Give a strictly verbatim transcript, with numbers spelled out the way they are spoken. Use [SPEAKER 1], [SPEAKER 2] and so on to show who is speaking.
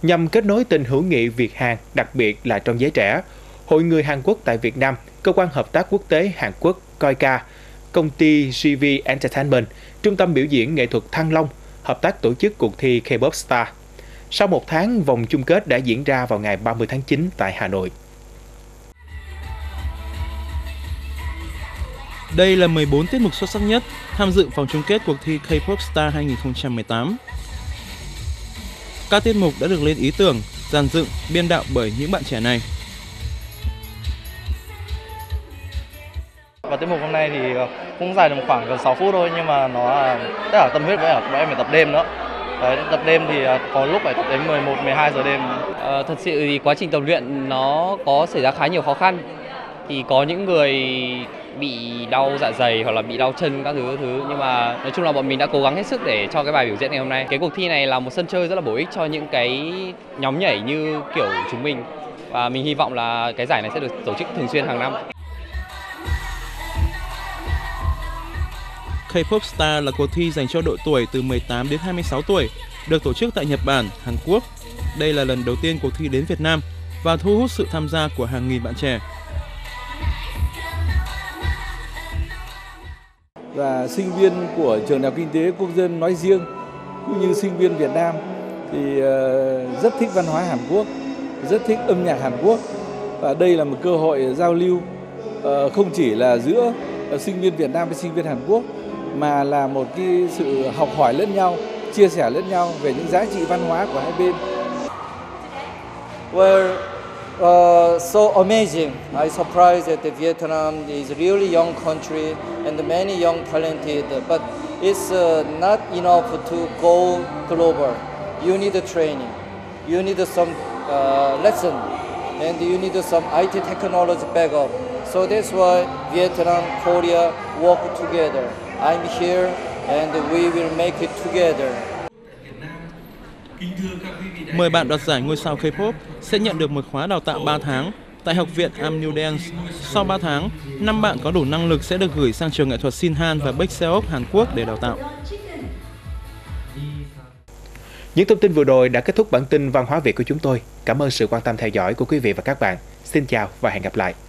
[SPEAKER 1] Nhằm kết nối tình hữu nghị Việt-Hàn, đặc biệt là trong giới trẻ, Hội người Hàn Quốc tại Việt Nam, Cơ quan Hợp tác Quốc tế Hàn Quốc KOICA, công ty giê vê Entertainment, Trung tâm biểu diễn nghệ thuật Thăng Long, hợp tác tổ chức cuộc thi K-pop Star. Sau một tháng, vòng chung kết đã diễn ra vào ngày ba mươi tháng chín tại Hà Nội.
[SPEAKER 2] Đây là mười bốn tiết mục xuất sắc nhất tham dự vòng chung kết cuộc thi K-pop Star hai nghìn không trăm mười tám. Các tiết mục đã được lên ý tưởng, dàn dựng, biên đạo bởi những bạn trẻ này.
[SPEAKER 3] Và tiết mục hôm nay thì cũng dài được khoảng gần sáu phút thôi, nhưng mà nó tất cả tâm huyết với bọn em phải tập đêm nữa. Đấy, tập đêm thì có lúc phải tập đến mười một, mười hai giờ đêm.
[SPEAKER 4] Ờ, thật sự thì quá trình tập luyện nó có xảy ra khá nhiều khó khăn. Thì có những người bị đau dạ dày hoặc là bị đau chân các thứ thứ nhưng mà nói chung là bọn mình đã cố gắng hết sức để cho cái bài biểu diễn ngày hôm nay. Cái cuộc thi này là một sân chơi rất là bổ ích cho những cái nhóm nhảy như kiểu chúng mình, và mình hy vọng là cái giải này sẽ được tổ chức thường xuyên hàng năm.
[SPEAKER 2] K-pop Star là cuộc thi dành cho độ tuổi từ mười tám đến hai mươi sáu tuổi, được tổ chức tại Nhật Bản, Hàn Quốc. Đây là lần đầu tiên cuộc thi đến Việt Nam và thu hút sự tham gia của hàng nghìn bạn trẻ.
[SPEAKER 5] Và sinh viên của Trường Đại học Kinh tế Quốc dân nói riêng, cũng như sinh viên Việt Nam thì rất thích văn hóa Hàn Quốc, rất thích âm nhạc Hàn Quốc. Và đây là một cơ hội giao lưu không chỉ là giữa sinh viên Việt Nam với sinh viên Hàn Quốc, mà là một cái sự học hỏi lẫn nhau, chia sẻ lẫn nhau về những giá trị văn hóa của hai bên.
[SPEAKER 6] Well, uh, so amazing. I'm surprised that Vietnam is a really young country and many young talented, but it's uh, not enough to go global. You need a training, you need some uh, lesson, and you need some I T technology backup. So that's why Vietnam, Korea work together. I'm here and we will make it together.
[SPEAKER 2] mười bạn đoạt giải ngôi sao K-pop sẽ nhận được một khóa đào tạo ba tháng tại Học viện Am New Dance. Sau ba tháng, năm bạn có đủ năng lực sẽ được gửi sang trường nghệ thuật Sinhan và Baekseok Hàn Quốc để đào tạo.
[SPEAKER 1] Những thông tin vừa rồi đã kết thúc bản tin văn hóa Việt của chúng tôi. Cảm ơn sự quan tâm theo dõi của quý vị và các bạn. Xin chào và hẹn gặp lại.